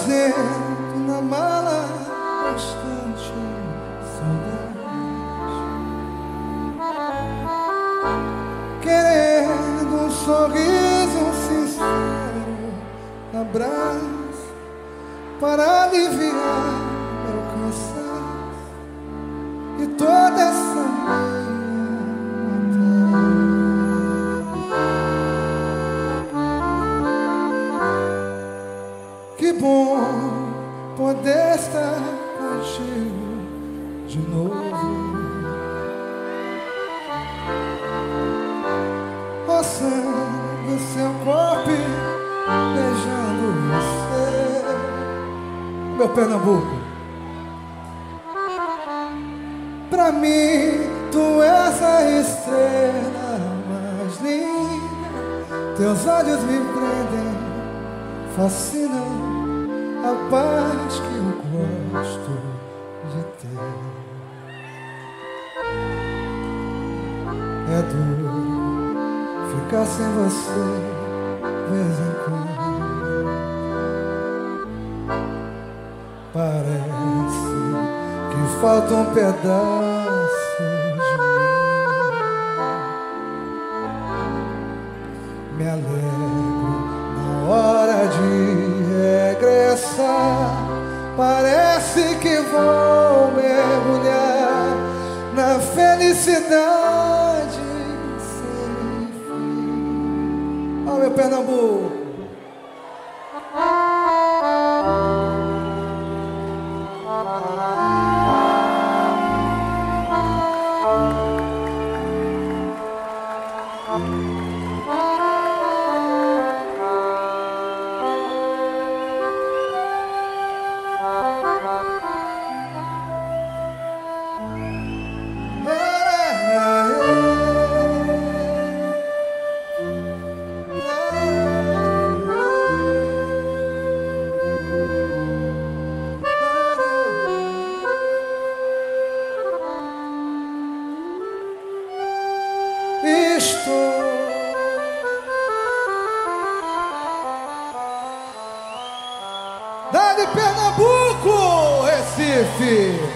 trazendo na mala bastante saudade, querendo um sorriso, um sincero abraço para aliviar meu cansaço e toda essa que bom poder estar contigo de novo, roçando seu corpo e beijando você, meu Pernambuco. Pra mim tu és a estrela mais linda, teus olhos me prendem, fascinam a paz que eu gosto de ter. É duro ficar sem você vez em quando. Parece que falta um pedaço de mim. Me alegro na hora de regressar, parece que vou mergulhar na felicidade sem fim. Ó, meu Pernambuco. Estou Dali Pernambuco, Recife.